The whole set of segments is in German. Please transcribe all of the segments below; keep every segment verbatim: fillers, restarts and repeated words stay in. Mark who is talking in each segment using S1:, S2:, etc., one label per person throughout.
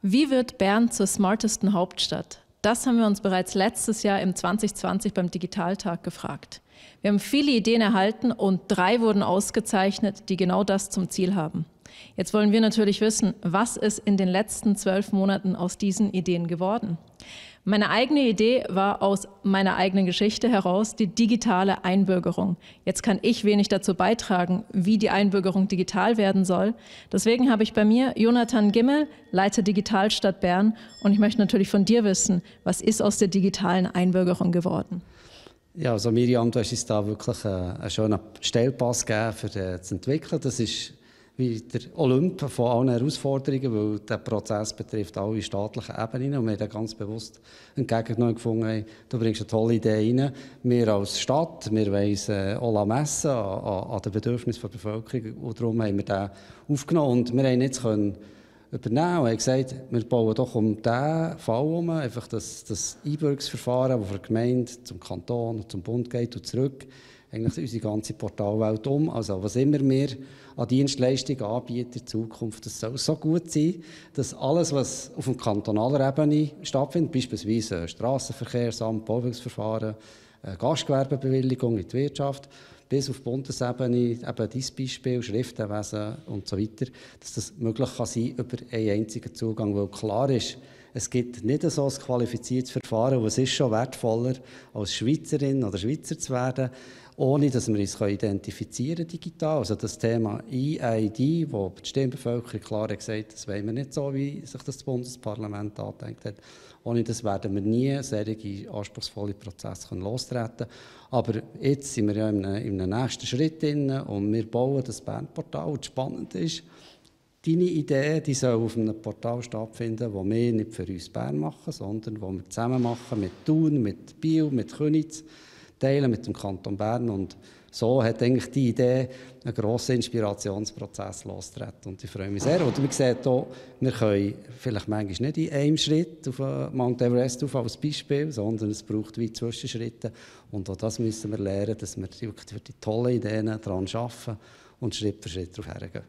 S1: Wie wird Bern zur smartesten Hauptstadt? Das haben wir uns bereits letztes Jahr im zwanzig zwanzig beim Digitaltag gefragt. Wir haben viele Ideen erhalten und drei wurden ausgezeichnet, die genau das zum Ziel haben. Jetzt wollen wir natürlich wissen, was ist in den letzten zwölf Monaten aus diesen Ideen geworden? Meine eigene Idee war aus meiner eigenen Geschichte heraus die digitale Einbürgerung. Jetzt kann ich wenig dazu beitragen, wie die Einbürgerung digital werden soll. Deswegen habe ich bei mir Jonathan Gimmel, Leiter Digitalstadt Bern. Und ich möchte natürlich von dir wissen, was ist aus der digitalen Einbürgerung geworden?
S2: Ja, also Miriam, du hast uns da wirklich einen, einen schönen Stellpass gegeben, für das zu entwickeln. Das ist wie der Olymp von allen Herausforderungen, weil der Prozess betrifft alle staatlichen Ebenen. Und wir haben da ganz bewusst entgegengenommen gefunden, hey, du bringst eine tolle Idee rein. Wir als Stadt, wir wollen es äh, auch messen an, an den Bedürfnissen der Bevölkerung. Und darum haben wir den aufgenommen. Und wir haben jetzt können übernehmen und haben gesagt, wir bauen doch um diesen Fall herum einfach das, das Einbürgerungsverfahren, das von der Gemeinde zum Kanton und zum Bund geht und zurück, eigentlich unsere ganze Portalwelt um. Also was immer wir an Dienstleistungen anbieten in Zukunft, das soll so gut sein, dass alles, was auf der kantonalen Ebene stattfindet, beispielsweise Strassenverkehrsamt, Bauverfahren, Gastgewerbebewilligung in die Wirtschaft, bis auf Bundesebene, eben dein Beispiel, Schriftenwesen und so weiter, dass das möglich kann sein über einen einzigen Zugang, weil klar ist, es gibt nicht so ein qualifiziertes Verfahren, und es ist schon wertvoller, als Schweizerin oder Schweizer zu werden, ohne dass wir uns identifizieren können digital. Also das Thema E I D, wo die Stimmbevölkerung klar gesagt hat, das wollen wir nicht so, wie sich das Bundesparlament angedenkt hat. Ohne das werden wir nie solche anspruchsvolle Prozesse lostreten können. Aber jetzt sind wir ja in einem, in einem nächsten Schritt drin und wir bauen das Bern-Portal. Und spannend ist, deine Idee, die soll auf einem Portal stattfinden, das wir nicht für uns Bern machen, sondern das wir zusammen machen mit Thun, mit Biel, mit Köniz, teilen mit dem Kanton Bern. Und so hat eigentlich die Idee einen grossen Inspirationsprozess losgetreten. Und ich freue mich sehr. Und wir sehen hier, wir können vielleicht manchmal nicht in einem Schritt auf Mount Everest auf als Beispiel, sondern es braucht wie Zwischenschritte. Und auch das müssen wir lernen, dass wir wirklich für die tollen Ideen daran arbeiten und Schritt für Schritt darauf hergehen.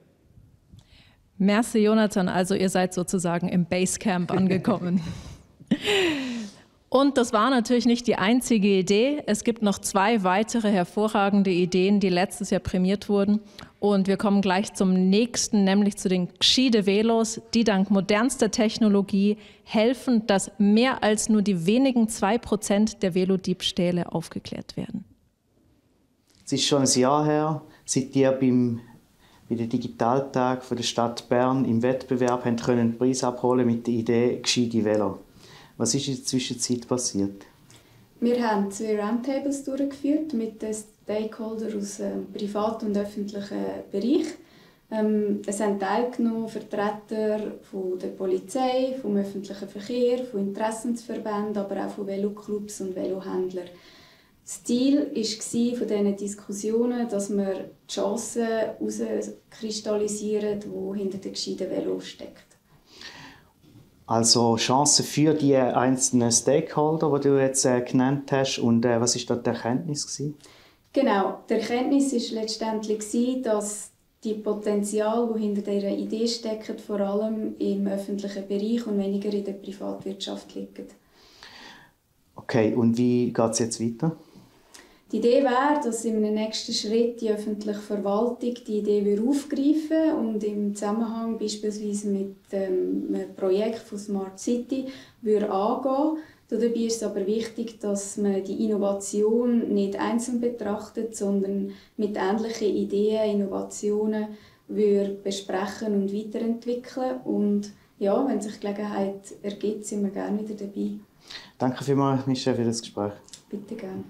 S1: Merci, Jonathan. Also ihr seid sozusagen im Basecamp angekommen. Und das war natürlich nicht die einzige Idee. Es gibt noch zwei weitere hervorragende Ideen, die letztes Jahr prämiert wurden. Und wir kommen gleich zum nächsten, nämlich zu den G'Schiede-Velos, die dank modernster Technologie helfen, dass mehr als nur die wenigen zwei Prozent der Velodiebstähle aufgeklärt werden.
S3: Es ist schon ein Jahr her, seit ihr beim bei den Digitaltag der Stadt Bern im Wettbewerb haben können den Preis abholen mit der Idee «G'Schiede Velo». Was ist in der Zwischenzeit passiert?
S4: Wir haben zwei Roundtables durchgeführt mit den Stakeholdern aus dem privaten und öffentlichen Bereich. Ähm, es haben teilgenommen Vertreter von der Polizei, vom öffentlichen Verkehr, von Interessensverbänden, aber auch von Veloclubs und Velohändlern. Das Ziel war von diesen Diskussionen, dass wir die Chancen herauskristallisieren, die hinter den gescheiten Velo steckt.
S3: Also Chancen für die einzelnen Stakeholder, die du jetzt äh, genannt hast. Und äh, was war da die Erkenntnis gewesen?
S4: Genau, die Erkenntnis war letztendlich, dass die Potenziale, die hinter dieser Idee stecken, vor allem im öffentlichen Bereich und weniger in der Privatwirtschaft liegen.
S3: Okay, und wie geht es jetzt weiter?
S4: Die Idee wäre, dass in einem nächsten Schritt die öffentliche Verwaltung die Idee aufgreifen und im Zusammenhang beispielsweise mit ähm, einem Projekt von Smart City angehen. Dabei ist es aber wichtig, dass man die Innovation nicht einzeln betrachtet, sondern mit ähnlichen Ideen, Innovationen besprechen und weiterentwickeln. Und ja, wenn sich Gelegenheit ergibt, sind wir gerne wieder dabei.
S3: Danke vielmals, Michelle, für das Gespräch.
S4: Bitte gerne.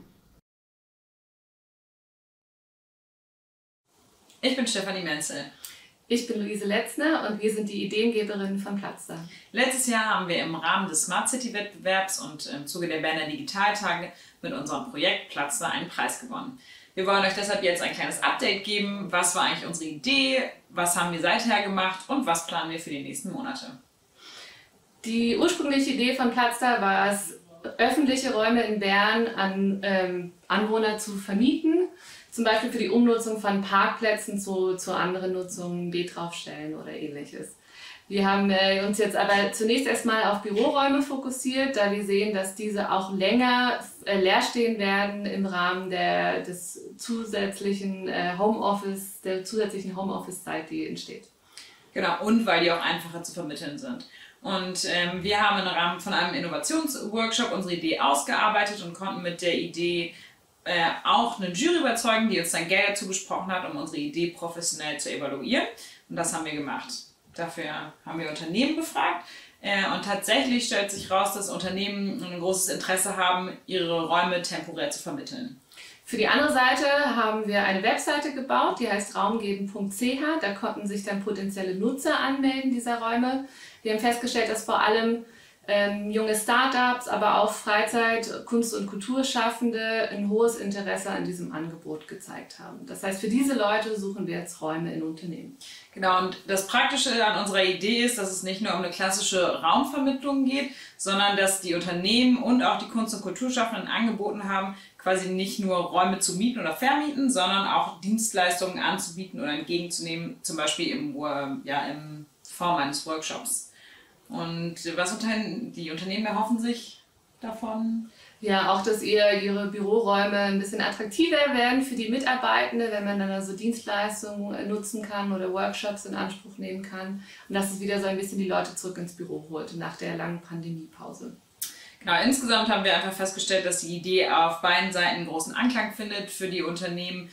S5: Ich bin Stefanie Menzel.
S6: Ich bin Luise Letzner und wir sind die Ideengeberin von Platzda.
S5: Letztes Jahr haben wir im Rahmen des Smart City Wettbewerbs und im Zuge der Berner Digitaltage mit unserem Projekt Platzda einen Preis gewonnen. Wir wollen euch deshalb jetzt ein kleines Update geben. Was war eigentlich unsere Idee? Was haben wir seither gemacht? Und was planen wir für die nächsten Monate?
S6: Die ursprüngliche Idee von Platzda war es, öffentliche Räume in Bern an ähm, Anwohner zu vermieten. zum Beispiel für die Umnutzung von Parkplätzen zu, zu anderen Nutzungen, Beet draufstellen oder ähnliches. Wir haben äh, uns jetzt aber zunächst erstmal auf Büroräume fokussiert, da wir sehen, dass diese auch länger äh, leer stehen werden im Rahmen der, des zusätzlichen äh, Homeoffice, der zusätzlichen Homeoffice-Zeit, die entsteht.
S5: Genau, und weil die auch einfacher zu vermitteln sind. Und ähm, wir haben im Rahmen von einem Innovationsworkshop unsere Idee ausgearbeitet und konnten mit der Idee äh, auch eine Jury überzeugen, die uns dann Geld dazu besprochen hat, um unsere Idee professionell zu evaluieren. Und das haben wir gemacht. Dafür haben wir Unternehmen befragt. Äh, und tatsächlich stellt sich raus, dass Unternehmen ein großes Interesse haben, ihre Räume temporär zu vermitteln.
S6: Für die andere Seite haben wir eine Webseite gebaut, die heißt raumgeben punkt c h. Da konnten sich dann potenzielle Nutzer anmelden dieser Räume. Wir haben festgestellt, dass vor allem ähm, junge Startups, aber auch Freizeit-, Kunst- und Kulturschaffende ein hohes Interesse an diesem Angebot gezeigt haben. Das heißt, für diese Leute suchen wir jetzt Räume in Unternehmen.
S5: Genau, und das Praktische an unserer Idee ist, dass es nicht nur um eine klassische Raumvermittlung geht, sondern dass die Unternehmen und auch die Kunst- und Kulturschaffenden angeboten haben, quasi nicht nur Räume zu mieten oder vermieten, sondern auch Dienstleistungen anzubieten oder entgegenzunehmen, zum Beispiel im, ja, in Form eines Workshops. Und was Unternehmen, die Unternehmen erhoffen sich davon?
S6: Ja, auch, dass ihr, ihre Büroräume ein bisschen attraktiver werden für die Mitarbeitenden, wenn man dann also Dienstleistungen nutzen kann oder Workshops in Anspruch nehmen kann. Und dass es wieder so ein bisschen die Leute zurück ins Büro holt nach der langen Pandemiepause.
S5: Genau, insgesamt haben wir einfach festgestellt, dass die Idee auf beiden Seiten großen Anklang findet für die Unternehmen,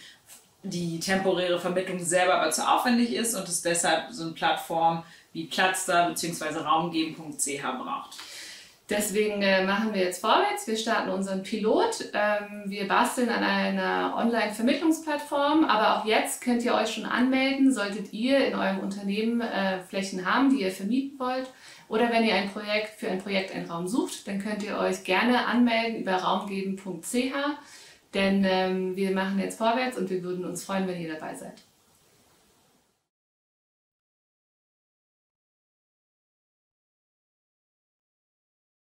S5: die temporäre Vermittlung selber aber zu aufwendig ist und es deshalb so eine Plattform wie Platzda bzw. raumgeben punkt c h braucht.
S6: Deswegen äh, machen wir jetzt vorwärts. Wir starten unseren Pilot. Ähm, wir basteln an einer Online-Vermittlungsplattform, aber auch jetzt könnt ihr euch schon anmelden, solltet ihr in eurem Unternehmen äh, Flächen haben, die ihr vermieten wollt. Oder wenn ihr ein Projekt für ein Projekt einen Raum sucht, dann könnt ihr euch gerne anmelden über raumgeben punkt c h, denn ähm, wir machen jetzt vorwärts und wir würden uns freuen, wenn ihr dabei seid.